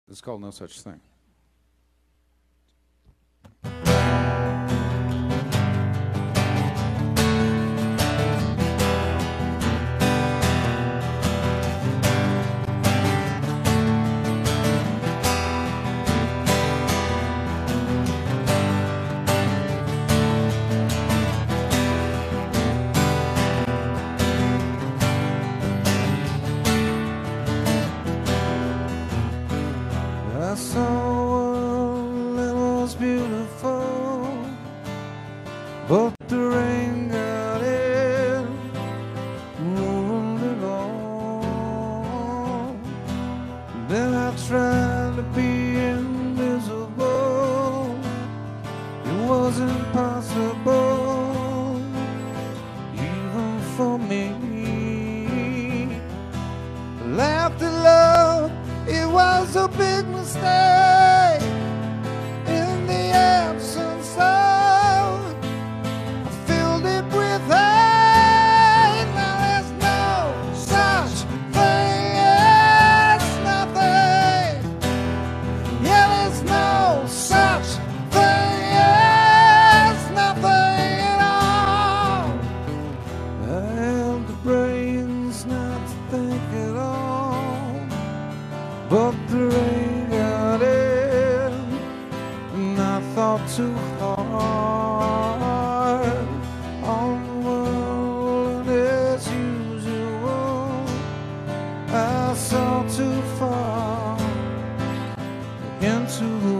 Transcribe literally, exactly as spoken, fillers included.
It's called No Such Thing. I saw a world that was beautiful, but the rain got in, ruined it all. Then I tried to be invisible, it was impossible, even for me. Laughed at love, it was a big mistake. In the absence of, I filled it with hate. Now there's no such thing as nothing. Yeah, there's no such thing as nothing at all. I have the brains not to think at all, but the rain got in, and I thought too hard on the world, and as usual, I saw too far into the